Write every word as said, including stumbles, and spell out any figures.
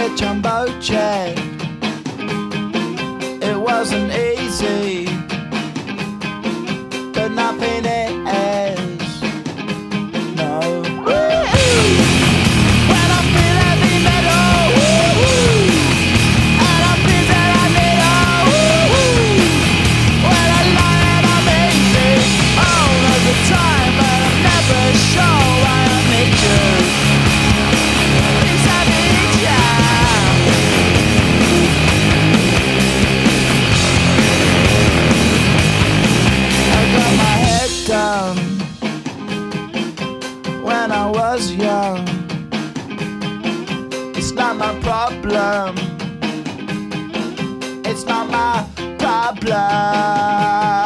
a jumbo jet. It wasn't easy, but nothing is. No. When I feel heavy metal, and I feel that I need a when I lie and I'm easy all of the time, but I'm never sure why I need you. Please I need ya. I got my head down when I was young. It's not my problem. It's not my problem.